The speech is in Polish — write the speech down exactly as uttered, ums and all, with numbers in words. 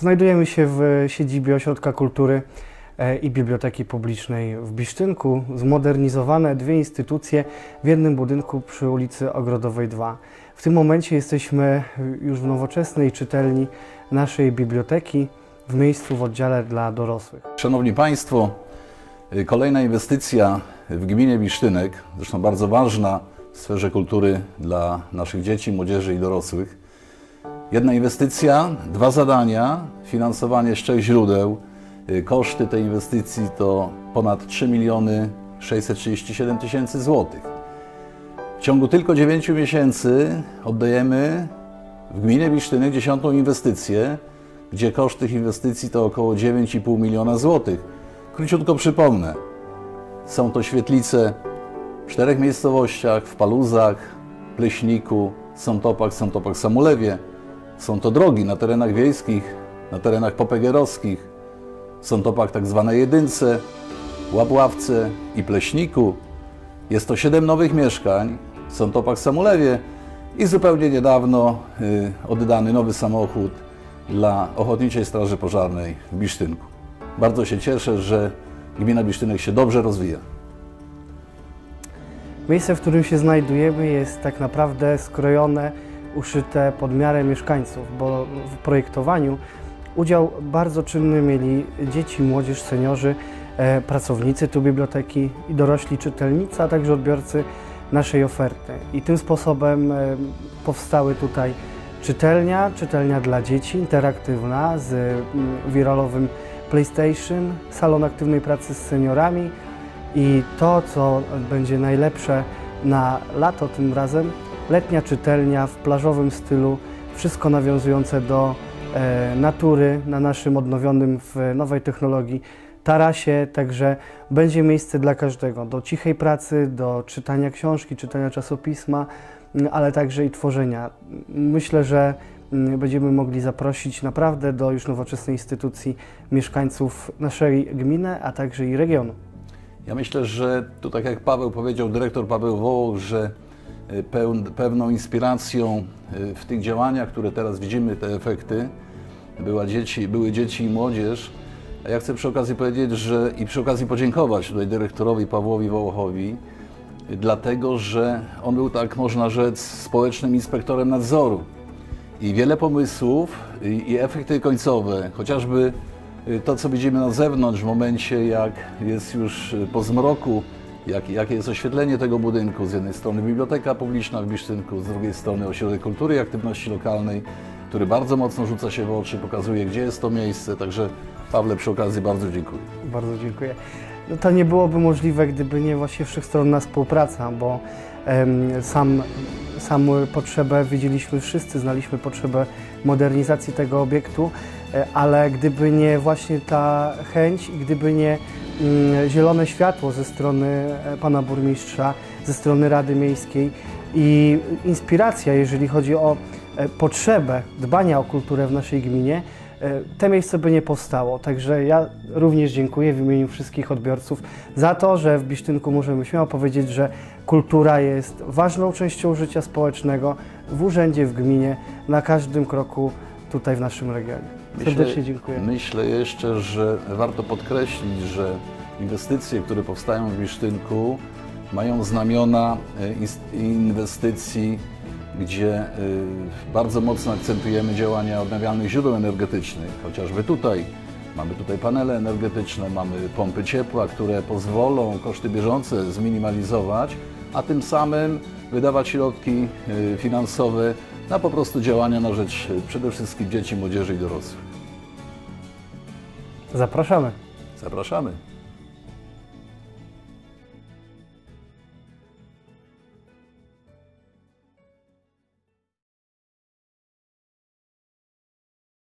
Znajdujemy się w siedzibie Ośrodka Kultury i Biblioteki Publicznej w Bisztynku. Zmodernizowane dwie instytucje w jednym budynku przy ulicy Ogrodowej dwa. W tym momencie jesteśmy już w nowoczesnej czytelni naszej biblioteki, w miejscu w oddziale dla dorosłych. Szanowni Państwo, kolejna inwestycja w gminie Bisztynek, zresztą bardzo ważna w sferze kultury dla naszych dzieci, młodzieży i dorosłych. Jedna inwestycja, dwa zadania, finansowanie z trzech źródeł. Koszty tej inwestycji to ponad trzy miliony sześćset trzydzieści siedem tysięcy złotych. W ciągu tylko dziewięciu miesięcy oddajemy w gminie Bisztynek dziesiątą inwestycję, gdzie koszt tych inwestycji to około dziewięć i pół miliona złotych. Króciutko przypomnę, są to świetlice w czterech miejscowościach, w Paluzach, Pleśniku, Sątopach, Sątopach Samulewie. Są to drogi na terenach wiejskich, na terenach popegeerowskich, w Sątopach tak zwanej Jedynce, Łabławce i Pleśniku. Jest to siedem nowych mieszkań w Sątopach Samulewie i zupełnie niedawno y, oddany nowy samochód dla Ochotniczej Straży Pożarnej w Bisztynku. Bardzo się cieszę, że gmina Bisztynek się dobrze rozwija. Miejsce, w którym się znajdujemy, jest tak naprawdę skrojone, uszyte pod miarę mieszkańców, bo w projektowaniu udział bardzo czynny mieli dzieci, młodzież, seniorzy, e, pracownicy tu biblioteki i dorośli czytelnicy, a także odbiorcy naszej oferty. I tym sposobem e, powstały tutaj czytelnia, czytelnia dla dzieci, interaktywna z mm, wiralowym PlayStation, salon aktywnej pracy z seniorami i to, co będzie najlepsze na lato tym razem, letnia czytelnia w plażowym stylu, wszystko nawiązujące do e, natury na naszym odnowionym w nowej technologii tarasie, także będzie miejsce dla każdego, do cichej pracy, do czytania książki, czytania czasopisma, ale także i tworzenia. Myślę, że będziemy mogli zaprosić naprawdę do już nowoczesnej instytucji mieszkańców naszej gminy, a także i regionu. Ja myślę, że tu tak jak Paweł powiedział, dyrektor Paweł Wołoch, że pewną inspiracją w tych działaniach, które teraz widzimy, te efekty, była dzieci, były dzieci i młodzież. A ja chcę przy okazji powiedzieć, że i przy okazji podziękować tutaj dyrektorowi Pawłowi Wołochowi, dlatego że on był, tak można rzec, społecznym inspektorem nadzoru. I wiele pomysłów i, i efekty końcowe, chociażby to, co widzimy na zewnątrz w momencie, jak jest już po zmroku, jak, jakie jest oświetlenie tego budynku. Z jednej strony Biblioteka Publiczna w Bisztynku, z drugiej strony Ośrodek Kultury i Aktywności Lokalnej, który bardzo mocno rzuca się w oczy, pokazuje, gdzie jest to miejsce. Także Pawle, przy okazji bardzo dziękuję. Bardzo dziękuję. No to nie byłoby możliwe, gdyby nie właśnie wszechstronna współpraca, bo em, sam, sam potrzebę widzieliśmy wszyscy, znaliśmy potrzebę modernizacji tego obiektu, ale gdyby nie właśnie ta chęć i gdyby nie mm, zielone światło ze strony pana burmistrza, ze strony Rady Miejskiej i inspiracja, jeżeli chodzi o potrzebę dbania o kulturę w naszej gminie, to miejsce by nie powstało. Także ja również dziękuję w imieniu wszystkich odbiorców za to, że w Bisztynku możemy śmiało powiedzieć, że kultura jest ważną częścią życia społecznego w urzędzie, w gminie, na każdym kroku tutaj w naszym regionie. Serdecznie Myślę, dziękuję. Myślę jeszcze, że warto podkreślić, że inwestycje, które powstają w Bisztynku, mają znamiona inwestycji, gdzie bardzo mocno akcentujemy działania odnawialnych źródeł energetycznych. Chociażby tutaj mamy tutaj panele energetyczne, mamy pompy ciepła, które pozwolą koszty bieżące zminimalizować, a tym samym wydawać środki finansowe na po prostu działania na rzecz przede wszystkim dzieci, młodzieży i dorosłych. Zapraszamy. Zapraszamy.